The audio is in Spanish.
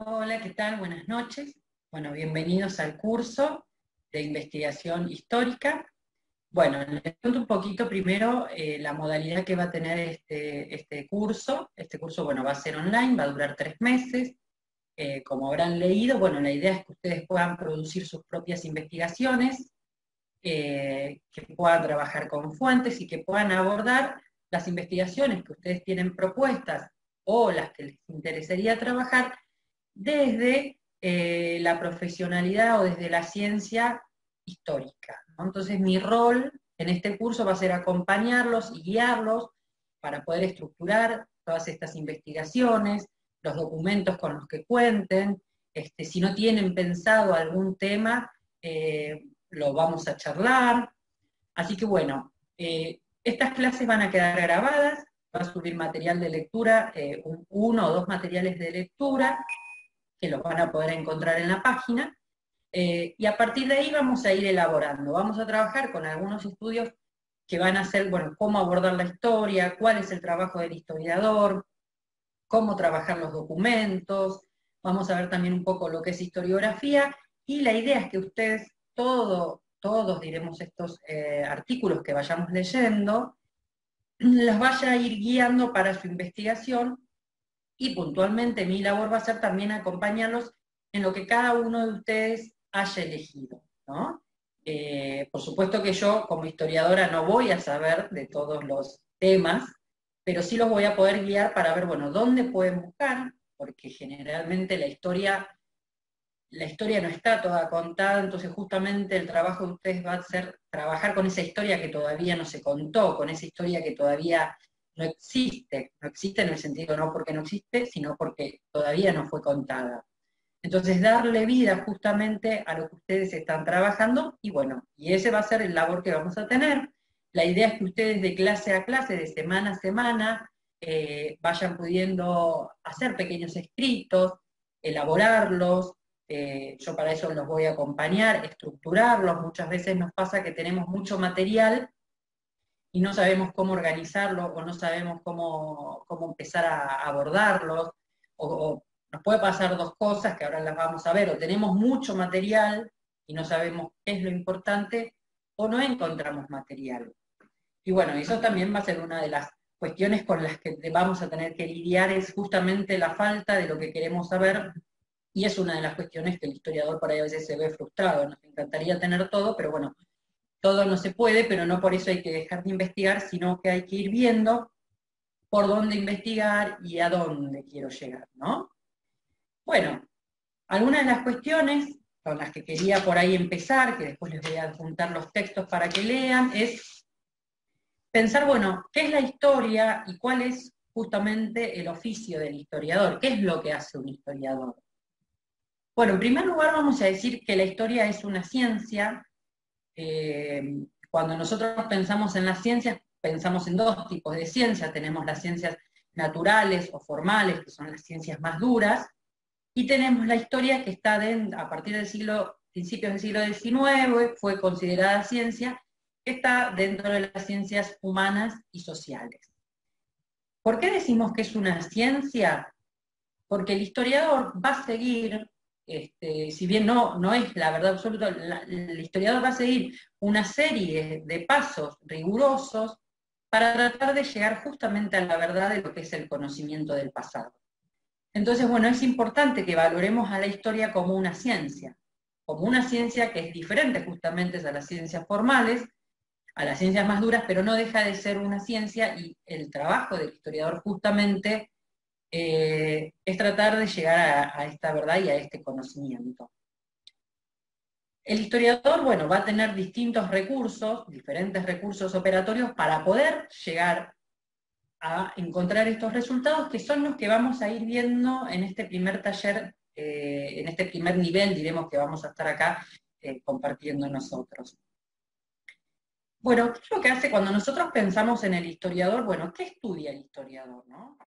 Hola, ¿qué tal? Buenas noches. Bueno, bienvenidos al curso de investigación histórica. Bueno, les cuento un poquito primero la modalidad que va a tener este curso. Este curso, bueno, va a ser online, va a durar 3 meses. Como habrán leído, bueno, la idea es que ustedes puedan producir sus propias investigaciones, que puedan trabajar con fuentes y que puedan abordar las investigaciones que ustedes tienen propuestas o las que les interesaría trabajar desde la profesionalidad o desde la ciencia histórica, ¿no? Entonces mi rol en este curso va a ser acompañarlos y guiarlos para poder estructurar todas estas investigaciones, los documentos con los que cuenten, si no tienen pensado algún tema, lo vamos a charlar. Así que bueno, estas clases van a quedar grabadas, va a subir material de lectura, uno o dos materiales de lectura, que los van a poder encontrar en la página, y a partir de ahí vamos a ir elaborando. Vamos a trabajar con algunos estudios que van a ser, bueno, cómo abordar la historia, cuál es el trabajo del historiador, cómo trabajar los documentos, vamos a ver también un poco lo que es historiografía, y la idea es que ustedes, todos diremos estos artículos que vayamos leyendo, los vaya a ir guiando para su investigación, y puntualmente mi labor va a ser también acompañarlos en lo que cada uno de ustedes haya elegido, ¿no? Por supuesto que yo, como historiadora, no voy a saber de todos los temas, pero sí los voy a poder guiar para ver, bueno, dónde pueden buscar, porque generalmente la historia no está toda contada, entonces justamente el trabajo de ustedes va a ser trabajar con esa historia que todavía no se contó, con esa historia que todavía no existe en el sentido no porque no existe, sino porque todavía no fue contada. Entonces, darle vida justamente a lo que ustedes están trabajando, y bueno, y ese va a ser el labor que vamos a tener. La idea es que ustedes de clase a clase, de semana a semana, vayan pudiendo hacer pequeños escritos, elaborarlos. Yo para eso los voy a acompañar, estructurarlos. Muchas veces nos pasa que tenemos mucho material y no sabemos cómo organizarlo o no sabemos cómo empezar a abordarlos, o nos puede pasar dos cosas que ahora las vamos a ver: o tenemos mucho material y no sabemos qué es lo importante, o no encontramos material. Y bueno, eso también va a ser una de las cuestiones con las que vamos a tener que lidiar, es justamente la falta de lo que queremos saber, y es una de las cuestiones que el historiador por ahí a veces se ve frustrado. Nos encantaría tener todo, pero bueno, todo no se puede, pero no por eso hay que dejar de investigar, sino que hay que ir viendo por dónde investigar y a dónde quiero llegar, ¿no? Bueno, algunas de las cuestiones con las que quería por ahí empezar, que después les voy a adjuntar los textos para que lean, es pensar, bueno, ¿qué es la historia y cuál es justamente el oficio del historiador? ¿Qué es lo que hace un historiador? Bueno, en primer lugar vamos a decir que la historia es una ciencia. Cuando nosotros pensamos en las ciencias, pensamos en dos tipos de ciencias. Tenemos las ciencias naturales o formales, que son las ciencias más duras, y tenemos la historia que está a partir del principios del siglo XIX, fue considerada ciencia, que está dentro de las ciencias humanas y sociales. ¿Por qué decimos que es una ciencia? Porque el historiador va a seguir, si bien no es la verdad absoluta, el historiador va a seguir una serie de pasos rigurosos para tratar de llegar justamente a la verdad de lo que es el conocimiento del pasado. Entonces, bueno, es importante que valoremos a la historia como una ciencia que es diferente justamente a las ciencias formales, a las ciencias más duras, pero no deja de ser una ciencia, y el trabajo del historiador justamente es tratar de llegar a esta verdad y a este conocimiento. El historiador, bueno, va a tener distintos recursos, diferentes recursos operatorios para poder llegar a encontrar estos resultados, que son los que vamos a ir viendo en este primer taller, en este primer nivel, diremos, que vamos a estar acá compartiendo nosotros. Bueno, ¿qué es lo que hace cuando nosotros pensamos en el historiador? Bueno, ¿qué estudia el historiador, no?